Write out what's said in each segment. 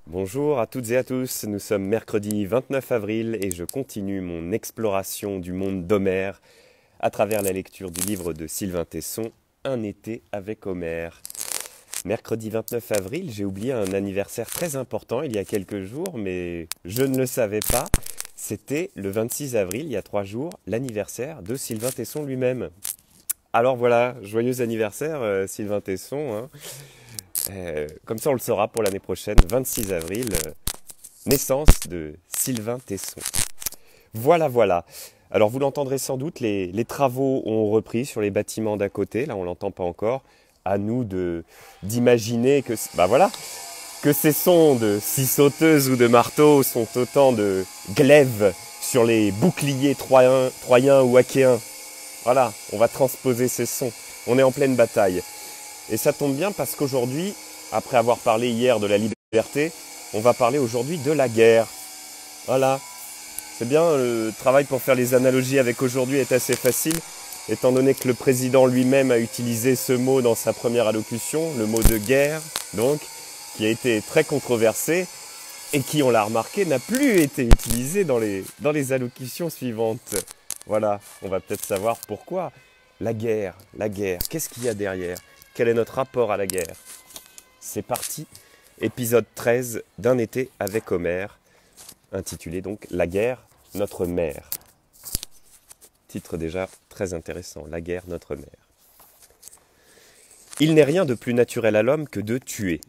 Bonjour à toutes et à tous, nous sommes mercredi 29 avril et je continue mon exploration du monde d'Homère à travers la lecture du livre de Sylvain Tesson, Un été avec Homère. Mercredi 29 avril, j'ai oublié un anniversaire très important il y a quelques jours, mais je ne le savais pas. C'était le 26 avril, il y a 3 jours, l'anniversaire de Sylvain Tesson lui-même. Alors voilà, joyeux anniversaire Sylvain Tesson, hein. Comme ça on le saura pour l'année prochaine, 26 avril, naissance de Sylvain Tesson. Voilà. Alors vous l'entendrez sans doute, les travaux ont repris sur les bâtiments d'à côté, là on l'entend pas encore. À nous d'imaginer que ces sons de scie sauteuse ou de marteau sont autant de glaives sur les boucliers troyens ou achéens. Voilà, on va transposer ces sons. On est en pleine bataille. Et ça tombe bien parce qu'aujourd'hui, après avoir parlé hier de la liberté, on va parler aujourd'hui de la guerre. Voilà. C'est bien, le travail pour faire les analogies avec aujourd'hui est assez facile, étant donné que le président lui-même a utilisé ce mot dans sa première allocution, le mot de guerre, donc, qui a été très controversé et qui, on l'a remarqué, n'a plus été utilisé dans les allocutions suivantes. Voilà, on va peut-être savoir pourquoi. La guerre, qu'est-ce qu'il y a derrière ? Quel est notre rapport à la guerre? C'est parti, épisode 13 d'Un été avec Homère, intitulé donc La guerre, notre mère. Titre déjà très intéressant, La guerre, notre mère. Il n'est rien de plus naturel à l'homme que de tuer.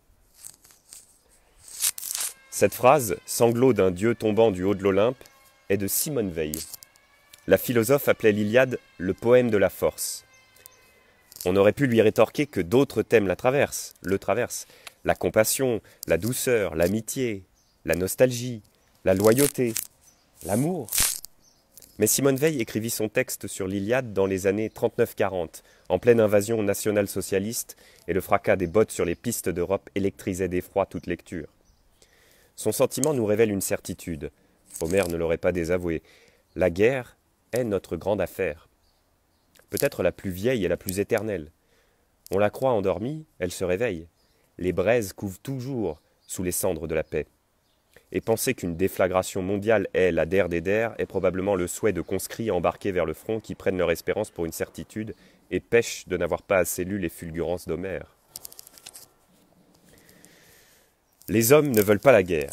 Cette phrase, sanglot d'un dieu tombant du haut de l'Olympe, est de Simone Weil. La philosophe appelait l'Iliade le poème de la force. On aurait pu lui rétorquer que d'autres thèmes le traversent. La compassion, la douceur, l'amitié, la nostalgie, la loyauté, l'amour. Mais Simone Weil écrivit son texte sur l'Iliade dans les années 39-40, en pleine invasion nationale-socialiste, et le fracas des bottes sur les pistes d'Europe électrisait d'effroi toute lecture. Son sentiment nous révèle une certitude. Homère ne l'aurait pas désavoué. La guerre est notre grande affaire. Peut-être la plus vieille et la plus éternelle. On la croit endormie, elle se réveille. Les braises couvent toujours sous les cendres de la paix. Et penser qu'une déflagration mondiale est la der des der est probablement le souhait de conscrits embarqués vers le front qui prennent leur espérance pour une certitude et pêchent de n'avoir pas assez lu les fulgurances d'Homère. Les hommes ne veulent pas la guerre.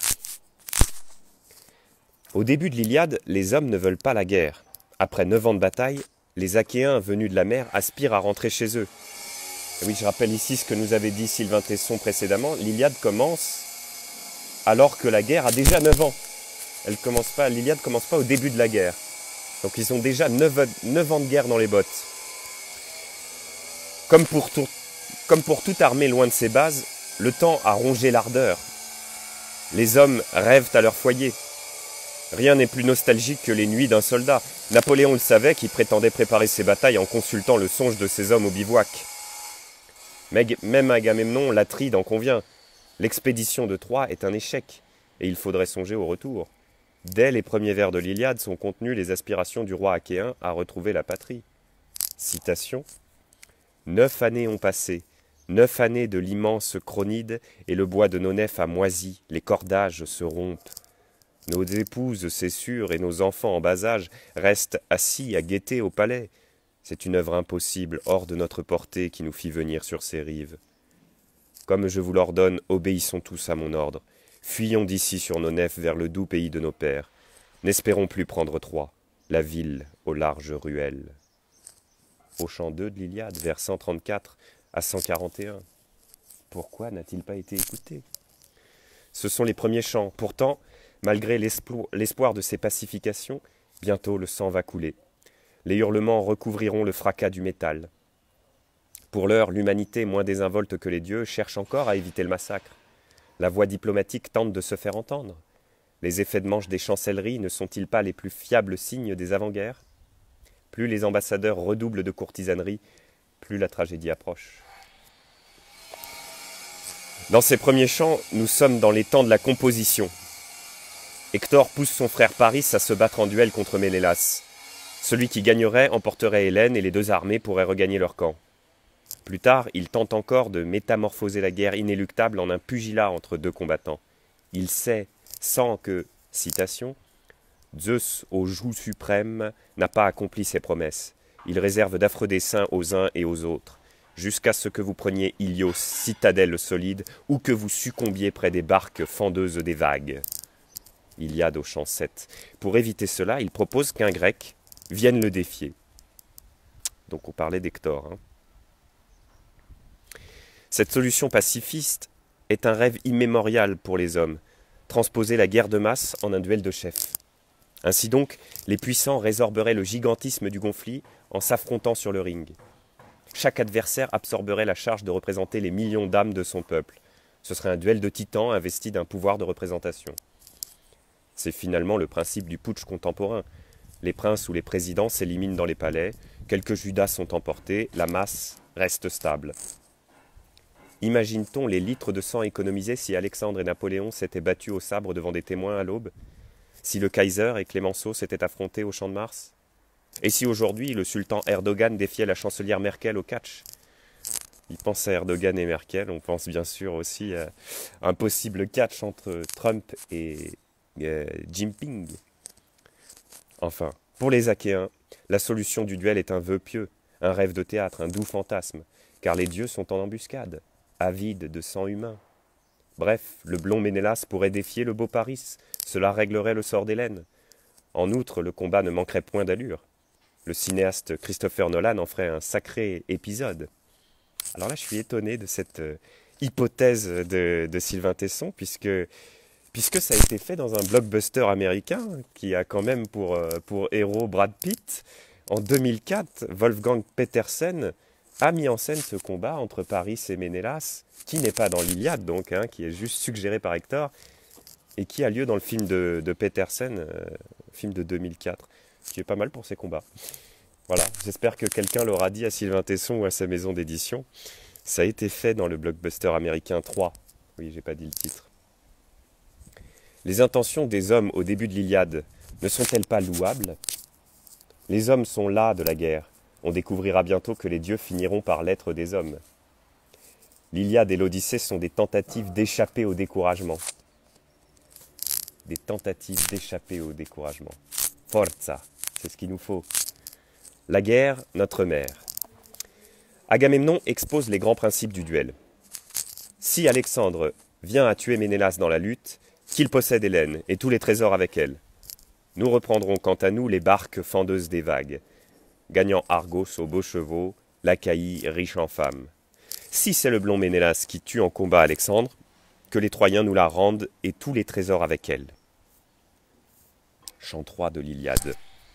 Au début de l'Iliade, les hommes ne veulent pas la guerre. Après 9 ans de bataille, les Achéens venus de la mer aspirent à rentrer chez eux. Et oui, je rappelle ici ce que nous avait dit Sylvain Tesson précédemment. L'Iliade commence alors que la guerre a déjà 9 ans. L'Iliade ne commence pas au début de la guerre. Donc ils ont déjà 9 ans de guerre dans les bottes. Comme pour toute armée loin de ses bases, le temps a rongé l'ardeur. Les hommes rêvent à leur foyer. Rien n'est plus nostalgique que les nuits d'un soldat. Napoléon le savait, qui prétendait préparer ses batailles en consultant le songe de ses hommes au bivouac. Mais même Agamemnon, l'Atride, en convient. L'expédition de Troie est un échec, et il faudrait songer au retour. Dès les premiers vers de l'Iliade sont contenues les aspirations du roi achéen à retrouver la patrie. Citation. « 9 années ont passé, 9 années de l'immense Cronide, et le bois de nos nefs a moisi, les cordages se rompent. Nos épouses, c'est sûr, et nos enfants en bas âge restent assis à guetter au palais. C'est une œuvre impossible, hors de notre portée, qui nous fit venir sur ces rives. Comme je vous l'ordonne, obéissons tous à mon ordre. Fuyons d'ici sur nos nefs vers le doux pays de nos pères. N'espérons plus prendre Troie, la ville aux larges ruelles. » Au chant 2 de l'Iliade, vers 134 à 141. Pourquoi n'a-t-il pas été écouté? Ce sont les premiers chants. Pourtant, malgré l'espoir de ces pacifications, bientôt le sang va couler. Les hurlements recouvriront le fracas du métal. Pour l'heure, l'humanité, moins désinvolte que les dieux, cherche encore à éviter le massacre. La voix diplomatique tente de se faire entendre. Les effets de manche des chancelleries ne sont-ils pas les plus fiables signes des avant-guerres? Plus les ambassadeurs redoublent de courtisanerie, plus la tragédie approche. Dans ces premiers chants, nous sommes dans les temps de la composition. Hector pousse son frère Paris à se battre en duel contre Ménélas. Celui qui gagnerait emporterait Hélène et les deux armées pourraient regagner leur camp. Plus tard, il tente encore de métamorphoser la guerre inéluctable en un pugilat entre deux combattants. Il sait, sans que, citation, Zeus, au joug suprême, n'a pas accompli ses promesses. Il réserve d'affreux desseins aux uns et aux autres, jusqu'à ce que vous preniez Ilios, citadelle solide, ou que vous succombiez près des barques fendeuses des vagues. Iliade au chant 7. Pour éviter cela, il propose qu'un Grec vienne le défier. Donc on parlait d'Hector. Cette solution pacifiste est un rêve immémorial pour les hommes, transposer la guerre de masse en un duel de chefs. Ainsi donc, les puissants résorberaient le gigantisme du conflit en s'affrontant sur le ring. Chaque adversaire absorberait la charge de représenter les millions d'âmes de son peuple. Ce serait un duel de titans investi d'un pouvoir de représentation. C'est finalement le principe du putsch contemporain. Les princes ou les présidents s'éliminent dans les palais, quelques Judas sont emportés, la masse reste stable. Imagine-t-on les litres de sang économisés si Alexandre et Napoléon s'étaient battus au sabre devant des témoins à l'aube? Si le Kaiser et Clémenceau s'étaient affrontés au Champ de Mars? Et si aujourd'hui le sultan Erdogan défiait la chancelière Merkel au catch? Il pense à Erdogan et Merkel, on pense bien sûr aussi à un possible catch entre Trump et Jinping. Enfin, pour les Achéens, la solution du duel est un vœu pieux, un rêve de théâtre, un doux fantasme, car les dieux sont en embuscade, avides de sang humain. Bref, le blond Ménélas pourrait défier le beau Paris, cela réglerait le sort d'Hélène. En outre, le combat ne manquerait point d'allure. Le cinéaste Christopher Nolan en ferait un sacré épisode. Alors là, je suis étonné de cette hypothèse de Sylvain Tesson, puisque ça a été fait dans un blockbuster américain qui a quand même pour héros Brad Pitt. En 2004, Wolfgang Petersen a mis en scène ce combat entre Paris et Ménélas, qui n'est pas dans l'Iliade donc, qui est juste suggéré par Hector, et qui a lieu dans le film de Petersen, film de 2004, qui est pas mal pour ses combats. Voilà, j'espère que quelqu'un l'aura dit à Sylvain Tesson ou à sa maison d'édition. Ça a été fait dans le blockbuster américain 3. Oui, j'ai pas dit le titre. Les intentions des hommes au début de l'Iliade ne sont-elles pas louables? Les hommes sont las de la guerre. On découvrira bientôt que les dieux finiront par l'être des hommes. L'Iliade et l'Odyssée sont des tentatives d'échapper au découragement. Des tentatives d'échapper au découragement. Forza, c'est ce qu'il nous faut. La guerre, notre mère. Agamemnon expose les grands principes du duel. Si Alexandre vient à tuer Ménélas dans la lutte, qu'il possède Hélène et tous les trésors avec elle. Nous reprendrons quant à nous les barques fendeuses des vagues, gagnant Argos aux beaux chevaux, l'Achaïe riche en femmes. Si c'est le blond Ménélas qui tue en combat Alexandre, que les Troyens nous la rendent et tous les trésors avec elle. Chant 3 de l'Iliade.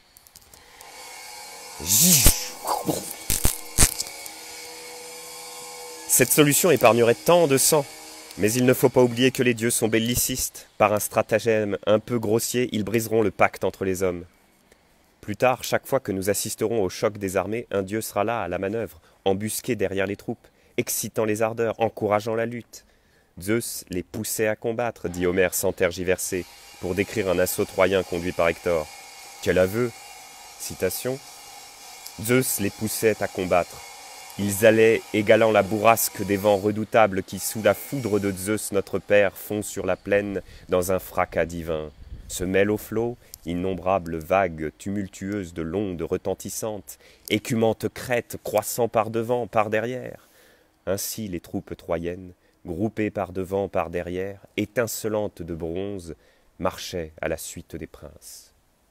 Cette solution épargnerait tant de sang. Mais il ne faut pas oublier que les dieux sont bellicistes. Par un stratagème un peu grossier, ils briseront le pacte entre les hommes. Plus tard, chaque fois que nous assisterons au choc des armées, un dieu sera là à la manœuvre, embusqué derrière les troupes, excitant les ardeurs, encourageant la lutte. Zeus les poussait à combattre, dit Homère sans tergiverser, pour décrire un assaut troyen conduit par Hector. Quel aveu! Citation. Zeus les poussait à combattre. Ils allaient, égalant la bourrasque des vents redoutables qui, sous la foudre de Zeus notre Père, font sur la plaine dans un fracas divin. Se mêlent aux flots, innombrables vagues tumultueuses de l'onde retentissante, écumantes crêtes croissant par devant, par derrière. Ainsi les troupes troyennes, groupées par devant, par derrière, étincelantes de bronze, marchaient à la suite des princes.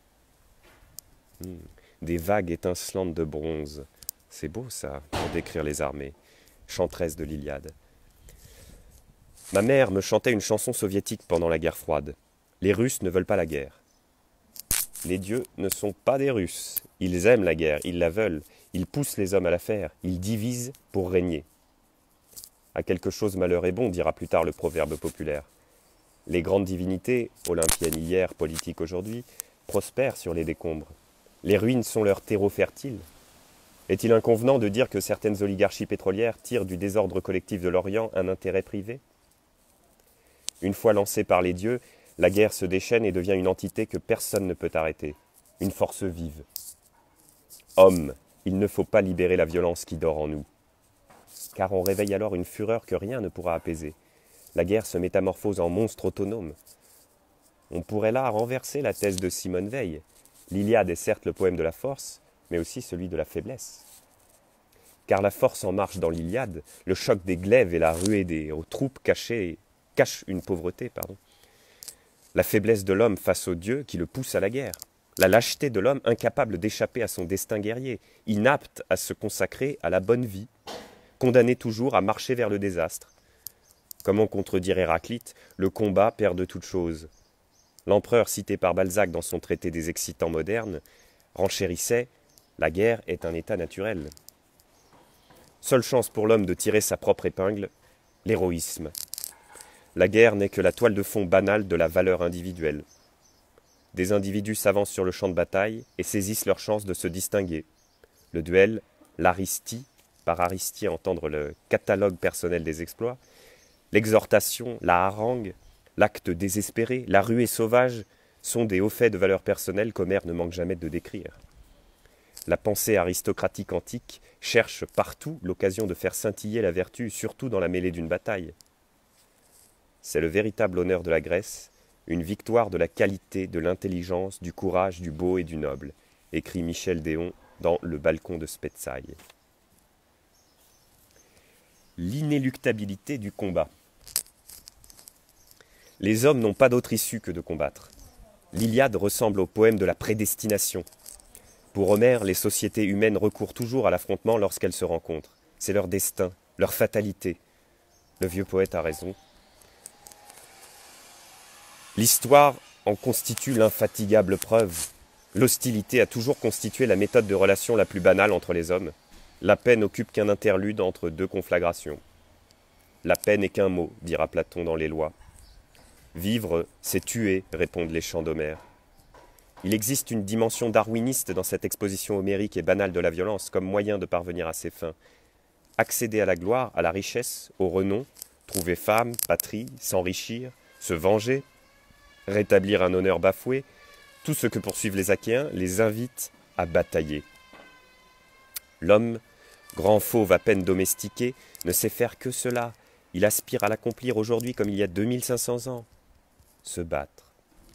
Des vagues étincelantes de bronze. C'est beau ça, pour décrire les armées. Chant 13 de l'Iliade. Ma mère me chantait une chanson soviétique pendant la guerre froide. Les Russes ne veulent pas la guerre. Les dieux ne sont pas des Russes. Ils aiment la guerre, ils la veulent. Ils poussent les hommes à la faire. Ils divisent pour régner. À quelque chose malheur est bon, dira plus tard le proverbe populaire. Les grandes divinités, olympiennes hier, politiques aujourd'hui, prospèrent sur les décombres. Les ruines sont leur terreau fertile. Est-il inconvenant de dire que certaines oligarchies pétrolières tirent du désordre collectif de l'Orient un intérêt privé? Une fois lancée par les dieux, la guerre se déchaîne et devient une entité que personne ne peut arrêter, une force vive. Homme, il ne faut pas libérer la violence qui dort en nous, car on réveille alors une fureur que rien ne pourra apaiser. La guerre se métamorphose en monstre autonome. On pourrait là renverser la thèse de Simone Veil. L'Iliade est certes le poème de la force, mais aussi celui de la faiblesse. Car la force en marche dans l'Iliade, le choc des glaives et la ruée des troupes cachent une pauvreté. La faiblesse de l'homme face aux dieux qui le pousse à la guerre. La lâcheté de l'homme incapable d'échapper à son destin guerrier, inapte à se consacrer à la bonne vie, condamné toujours à marcher vers le désastre. Comment contredire Héraclite? Le combat perd de toute chose. L'empereur cité par Balzac dans son traité des excitants modernes renchérissait « La guerre est un état naturel ». Seule chance pour l'homme de tirer sa propre épingle, l'héroïsme. La guerre n'est que la toile de fond banale de la valeur individuelle. Des individus s'avancent sur le champ de bataille et saisissent leur chance de se distinguer. Le duel, l'aristie, par aristie entendre le catalogue personnel des exploits, l'exhortation, la harangue, l'acte désespéré, la ruée sauvage sont des hauts faits de valeur personnelle qu'Homère ne manque jamais de décrire. La pensée aristocratique antique cherche partout l'occasion de faire scintiller la vertu, surtout dans la mêlée d'une bataille. C'est le véritable honneur de la Grèce, une victoire de la qualité, de l'intelligence, du courage, du beau et du noble, écrit Michel Déon dans Le balcon de Spetsailles. L'inéluctabilité du combat. Les hommes n'ont pas d'autre issue que de combattre. L'Iliade ressemble au poème de la prédestination. Pour Homère, les sociétés humaines recourent toujours à l'affrontement lorsqu'elles se rencontrent. C'est leur destin, leur fatalité. Le vieux poète a raison. L'histoire en constitue l'infatigable preuve. L'hostilité a toujours constitué la méthode de relation la plus banale entre les hommes. La paix n'occupe qu'un interlude entre deux conflagrations. La paix n'est qu'un mot, dira Platon dans les Lois. Vivre, c'est tuer, répondent les chants d'Homère. Il existe une dimension darwiniste dans cette exposition homérique et banale de la violence comme moyen de parvenir à ses fins. Accéder à la gloire, à la richesse, au renom, trouver femme, patrie, s'enrichir, se venger, rétablir un honneur bafoué, tout ce que poursuivent les Achéens les invite à batailler. L'homme, grand fauve à peine domestiqué, ne sait faire que cela. Il aspire à l'accomplir aujourd'hui comme il y a 2500 ans. Se battre.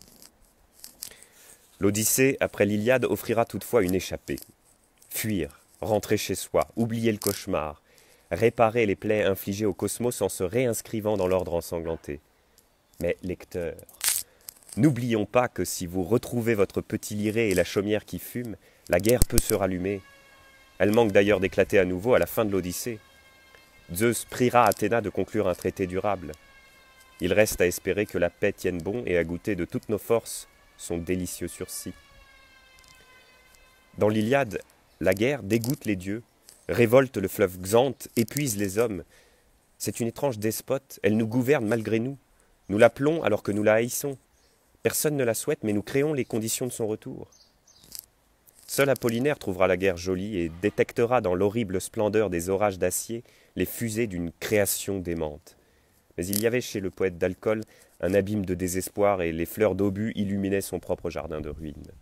L'Odyssée, après l'Iliade, offrira toutefois une échappée. Fuir, rentrer chez soi, oublier le cauchemar, réparer les plaies infligées au cosmos en se réinscrivant dans l'ordre ensanglanté. Mais, lecteurs, n'oublions pas que si vous retrouvez votre petit lyret et la chaumière qui fume, la guerre peut se rallumer. Elle manque d'ailleurs d'éclater à nouveau à la fin de l'Odyssée. Zeus priera Athéna de conclure un traité durable. Il reste à espérer que la paix tienne bon et à goûter de toutes nos forces son délicieux sursis. Dans l'Iliade, la guerre dégoûte les dieux, révolte le fleuve Xanthe, épuise les hommes. C'est une étrange despote, elle nous gouverne malgré nous. Nous l'appelons alors que nous la haïssons. Personne ne la souhaite, mais nous créons les conditions de son retour. Seul Apollinaire trouvera la guerre jolie et détectera dans l'horrible splendeur des orages d'acier les fusées d'une création démente. Mais il y avait chez le poète d'alcool un abîme de désespoir et les fleurs d'obus illuminaient son propre jardin de ruines.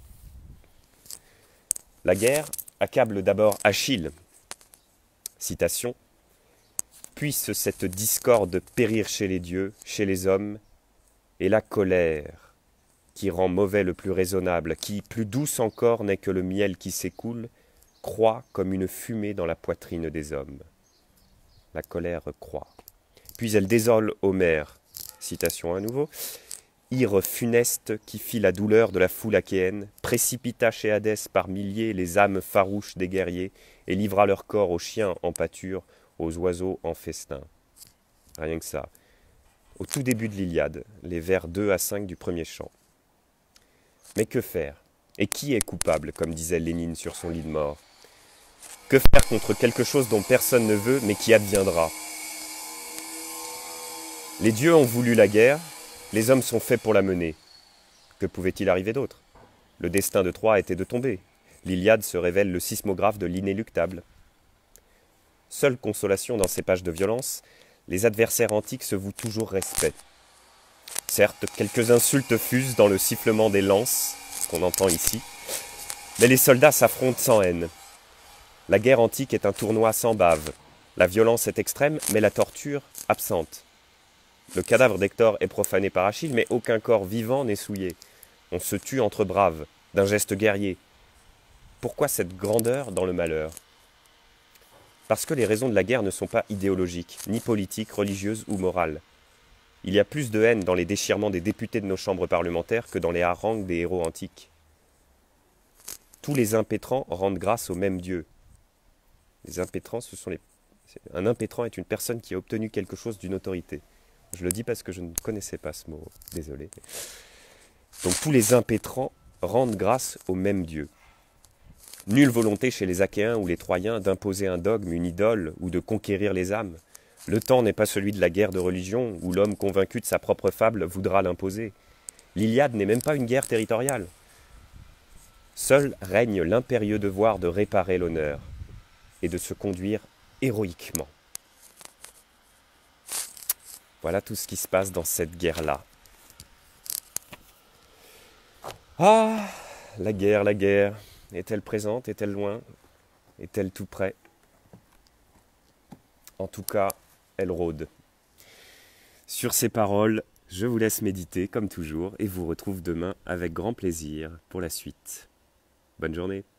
La guerre accable d'abord Achille. Citation. « Puisse cette discorde périr chez les dieux, chez les hommes, et la colère, qui rend mauvais le plus raisonnable, qui, plus douce encore n'est que le miel qui s'écoule, croît comme une fumée dans la poitrine des hommes. » La colère croît. Puis elle désole Homère, citation à nouveau, « Ire funeste qui fit la douleur de la foule achéenne, précipita chez Hadès par milliers les âmes farouches des guerriers, et livra leur corps aux chiens en pâture, aux oiseaux en festin. » Rien que ça. Au tout début de l'Iliade, les vers 2 à 5 du premier chant. Mais que faire? Et qui est coupable, comme disait Lénine sur son lit de mort? Que faire contre quelque chose dont personne ne veut, mais qui adviendra? Les dieux ont voulu la guerre, les hommes sont faits pour la mener. Que pouvait-il arriver d'autre? Le destin de Troie était de tomber. L'Iliade se révèle le sismographe de l'inéluctable. Seule consolation dans ces pages de violence, les adversaires antiques se vouent toujours respect. Certes, quelques insultes fusent dans le sifflement des lances, qu'on entend ici, mais les soldats s'affrontent sans haine. La guerre antique est un tournoi sans bave. La violence est extrême, mais la torture absente. Le cadavre d'Hector est profané par Achille, mais aucun corps vivant n'est souillé. On se tue entre braves, d'un geste guerrier. Pourquoi cette grandeur dans le malheur? Parce que les raisons de la guerre ne sont pas idéologiques, ni politiques, religieuses ou morales. Il y a plus de haine dans les déchirements des députés de nos chambres parlementaires que dans les harangues des héros antiques. Tous les impétrants rendent grâce au même Dieu. Les impétrants, un impétrant est une personne qui a obtenu quelque chose d'une autorité. Je le dis parce que je ne connaissais pas ce mot, désolé. Donc tous les impétrants rendent grâce au même Dieu. Nulle volonté chez les Achéens ou les Troyens d'imposer un dogme, une idole ou de conquérir les âmes. Le temps n'est pas celui de la guerre de religion où l'homme convaincu de sa propre fable voudra l'imposer. L'Iliade n'est même pas une guerre territoriale. Seul règne l'impérieux devoir de réparer l'honneur et de se conduire héroïquement. Voilà tout ce qui se passe dans cette guerre-là. Ah, la guerre. Est-elle présente? Est-elle loin? Est-elle tout près? En tout cas, elle rôde. Sur ces paroles, je vous laisse méditer comme toujours et vous retrouve demain avec grand plaisir pour la suite. Bonne journée.